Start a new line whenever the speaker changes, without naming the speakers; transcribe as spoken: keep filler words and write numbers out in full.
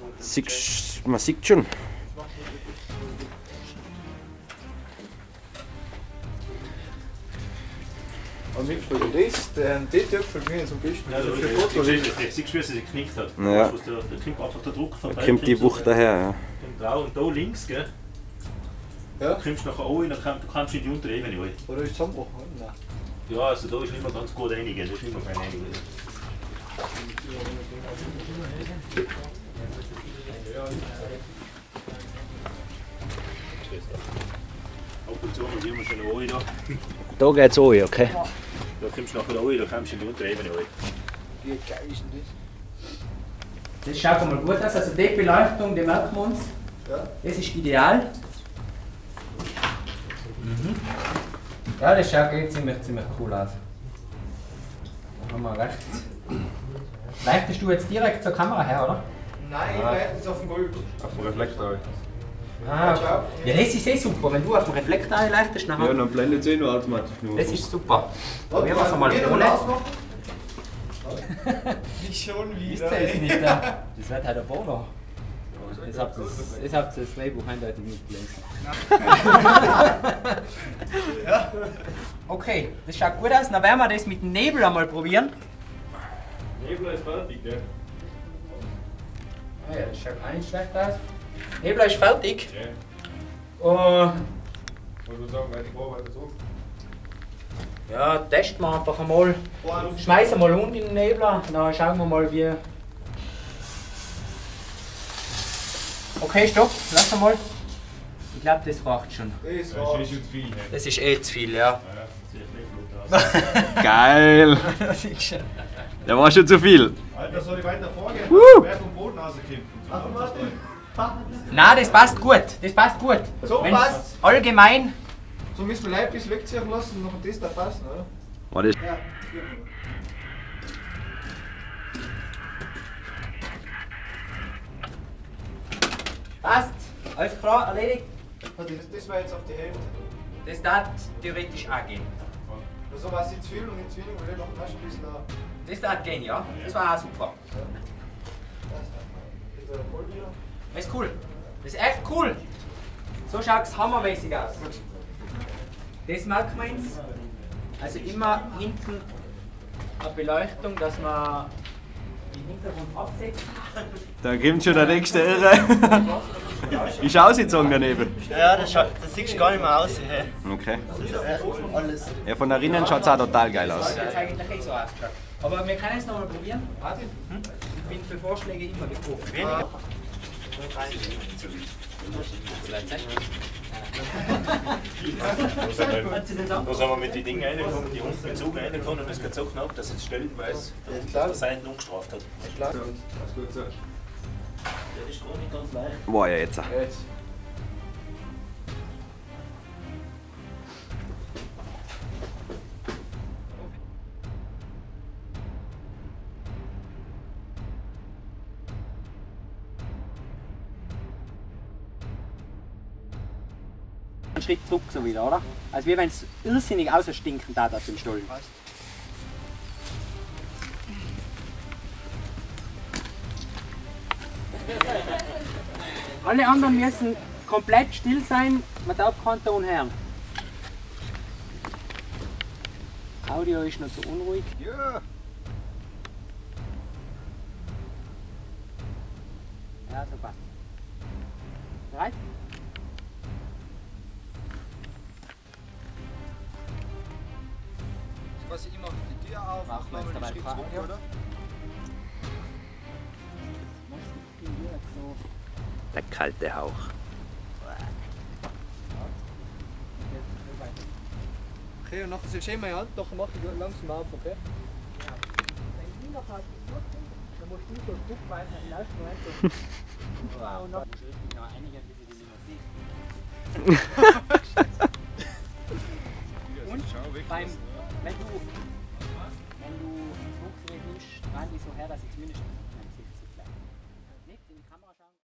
Siehst, man sieht schon.
Und mit für das, den T-Typ für mich zum Beispiel.
Also für Fotos. Siehst du, wie sie sich geknickt hat?
Ja.
Da kommt einfach der Druck vorbei.
Da kommt die Wucht daher, ja.
Und da links, gell?
Ja.
Du kommst nachher rein, dann kannst, du kannst in die untere Ebene rein.
Oder ist es zusammengebrochen? Nein.
Ja, also da ist nicht mehr ganz gut reinigen, da ist nicht mehr fein reinigen. Ab und zu mal wir schon rein da.
Da geht's rein, okay?
Da kommst du nachher rein, da kommst du in die untere Ebene rein.
Wie geil ist denn das?
Das schaut mal gut aus. Also die Beleuchtung, die merken wir uns.
Ja.
Das ist ideal. Mhm. Ja, das schaut eh ziemlich, ziemlich cool aus. Da haben wir recht. Leichtest du jetzt direkt zur Kamera her, oder?
Nein, ich bleib jetzt auf dem Gold.
Auf dem Reflektor.
Ah, okay. Ja, das ist eh super. Wenn du auf dem Reflektor einleichtest, nachher.
Ja, dann blendet es eh nur automatisch nur.
Das ist super.
Probieren
wir es einmal ohne.
Nicht schon
Ist
wieder.
das nicht da? Das wird halt ein Bono. Das habt ihr das, habt ihr das Drehbuch eindeutig nicht gelesen.
Ja.
Okay, das schaut gut aus. Dann werden wir das mit dem Nebel einmal probieren.
Nebel ist fertig, gell?
Ah ja, das schaut auch nicht schlecht aus. Nebel ist fertig.
Ja.
Uh,
Ich würde sagen, weil die Vorarbeit so.
ja, testen wir einfach einmal. Schmeißen mal unten in den Nebler, dann schauen wir mal wie. Okay, stopp, lass mal. Ich glaube, das reicht schon.
Das
Das
war
ist schon zu viel. Ne?
Das ist eh zu viel, ja.
Geil!
Das ist schon.
Der war schon zu viel.
Alter, soll ich weiter vorgehen? Wer vom Boden rauskommt.
Nein, das passt gut. Das passt gut.
So
Wenn's
passt's.
allgemein.
So müssen wir Leute bis wegziehen lassen und noch das da passen, oder?
War das
Ja.
Passt. Alles klar, erledigt.
Das, das war jetzt auf die Hälfte.
Das darf theoretisch auch gehen.
Also war es jetzt viel und jetzt wenig, weil ich noch fast ein bisschen. äh,
Das darf gehen, ja. Das war auch super.
Ist der voll wieder?
Das ist cool. Das ist echt cool. So schaut es hammermäßig aus. Das merkt man jetzt. Also immer hinten eine Beleuchtung, dass man den Hintergrund absetzt.
Da kommt schon der nächste Irre. Wie schaut es der Nebel?
Ja, das, schaut, das sieht gar nicht mehr aus. Hey.
Okay.
Das ist echt alles.
Ja, von der Innen schaut es auch total geil aus.
Das hat jetzt eigentlich eh so ausgeschaut. Aber wir können es noch mal probieren. Warte. Ich bin für Vorschläge immer gekommen.
Weniger.
Da sind wir mit den Dingen reingekommen, die unten mit Zug reingekommen und es geht so knapp, dass es stellenweise
Ja, klar.
der Seiten umgestraft hat.
Klar.
Das ist gut so.
Ja, das ist gar nicht ganz leicht.
Boah, ja jetzt.
Jetzt.
Einen Schritt zurück so wieder, oder? Also wie wenn es irrsinnig ausstinken da aus dem Stollen. Alle anderen müssen komplett still sein, man darf keinen Ton hören. Audio ist noch zu unruhig.
Ja.
Ja, so passt. Bereit?
Quasi immer die Tür auf,
Machen wir jetzt dabei
Schritt
Fragen,
zurück,
ja?
oder?
Der kalte Hauch.
Okay, und nachher ist schön meine Hand, nachher mache ich langsam auf, okay?
Wenn du noch halt dann musst du so druckweise laufen. Wow, noch noch einige, bis ich die nicht mehr sehe. Und beim, wenn du, wenn du Druck nimmst, dran die so her, dass ich zumindest